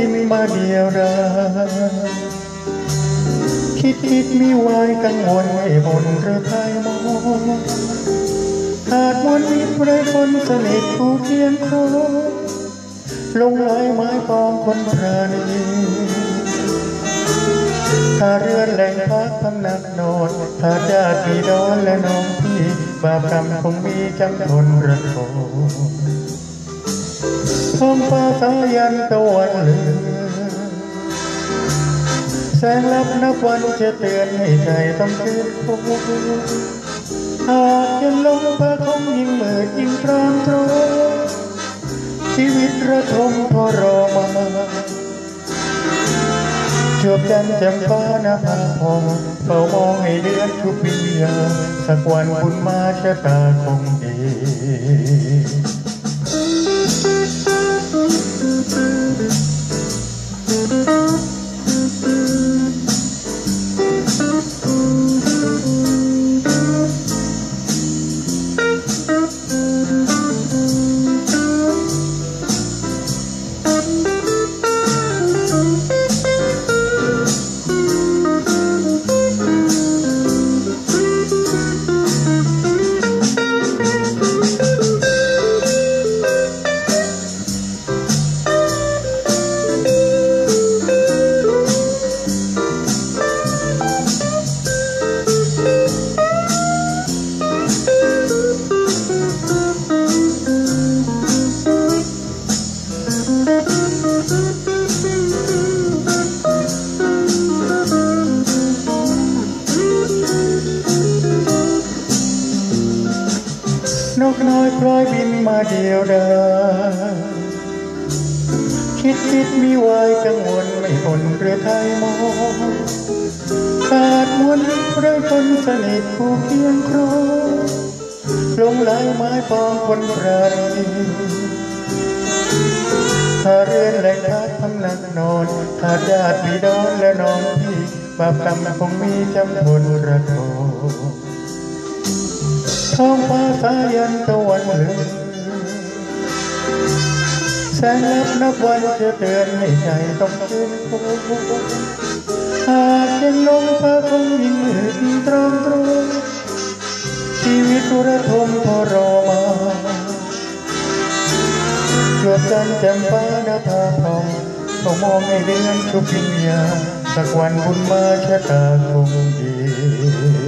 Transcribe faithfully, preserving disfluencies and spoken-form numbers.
บินมาเดียวดายคิดคิดมีวายกังวลให้บนหรือไทยมองหากมวลมิตรไรคนสนิทคู่เคียงครองลงลายไม้ปองคนปราณีถ้าเรือนแหล่งพักพำนักนอนถ้าญาติพี่น้องและน้องพี่บาปกรรมคงมีจำทนระทมท้องฟ้าสายันตะวันเหลืองแสงลับนับวันจะเตือนให้ใจต้องคืนคงหากจะลงพระคงยิ่งมืดยิ่งตรามตรอชีวิตระทมทรมานจบจันจำฟ้าหน้าผาพองเฝ้ามองให้เดือนทุกวิญญาณสักวันคุณมาชะตาคงดีนกน้อยพลอยบินมาเดียวดายคิดคิดมีวายกังวลไม่บนเรือไทยมองขาดมวลมิตรไรคนสนิทคู่เคียงครองลงลายไม้ปองคนปราณีถ้าเรือนแหล่งพักพำนักนอนถ้าญาติพี่น้องและน้องพี่บาปกรรมคงมีจำทนระทมท้องฟ้าสายันตะวันเหลืองแสงลับนับวันจะเตือนให้ใจต้องคืนคงหากยังลงพระคงยิ่งมืดตรอมตรอชีวิตระทมทรมานจวบจันแจ่มฟ้าหน้าผาพองต้องมองให้เดือนทุกวิญญาณสักวันบุญมาชะตาคงดี